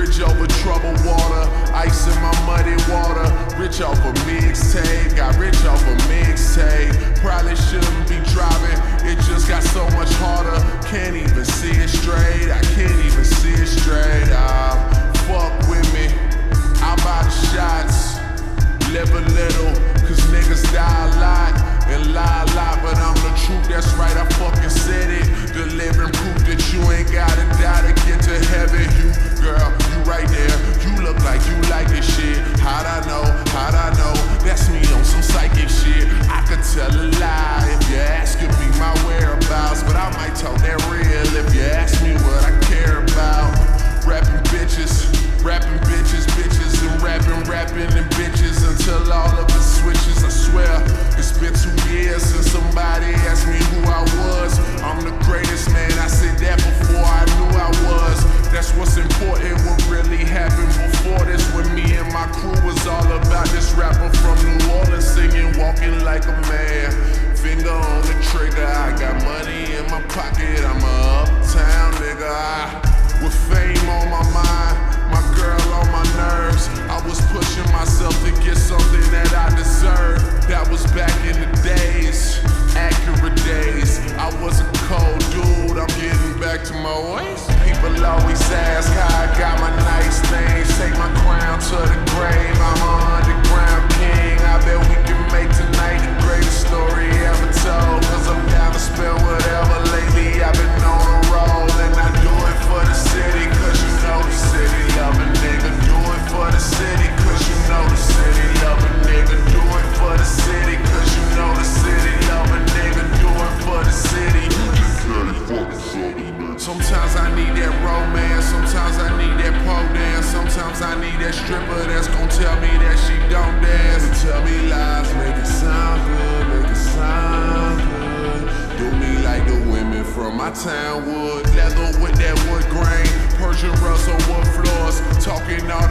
Bridge over troubled water, ice in my muddy water. Rich off a mixtape, got rich off a mixtape. Probably shouldn't be driving, it just got so much harder. Can't even see it straight, I can't even see it straight. Fuck with me, I'll buy the shots. Live a little, cause niggas die a lot and lie a lot, but I'm the truth, that's right, I fucking said it. The living proof that you ain't gotta die to get to heaven. You, girl, you right there, you look like you like this shit. How'd I know, how'd I know? That's me on some psychic shit. I could tell a lie if you asking me my whereabouts, but I might talk that real if you ask me what I care about. Rapping bitches, bitches, and rapping and bitches until all of it switches. I swear, it's been 2 years since somebody asked me who I was. I'm the greatest, man, I said that before I knew I was. That's what's important, what really happened before this. When me and my crew was all about this rapper from New Orleans singing, walking like a man. Finger on the trigger, I got money in my pocket, I'm a uptown nigga. With fame on my mind, my girl on my nerves, I was pushing myself to get something that I deserved. That was back in the days, accurate days. I was a cold dude, I'm getting back to my ways. People always ask how I got my nice things. Take my crown to the grave, I'm an underground king. I bet we can make tonight the greatest story ever told. Cause I'm down to spend whatever. Lately I've been on a roll, and I do it for the city, cause you know the city love a nigga. Do it for the city, cause you know the city love a nigga. Do it for the city, cause you know the city love a nigga. Do it for the city. Sometimes I need that romance, sometimes I need that pole dance, sometimes I need that stripper that's gon' tell me that she don't dance. And tell me lies, make it sound good, make it sound good. Do me like the women from my town would. Leather with that wood grain, Persian rugs on wood floors, talking all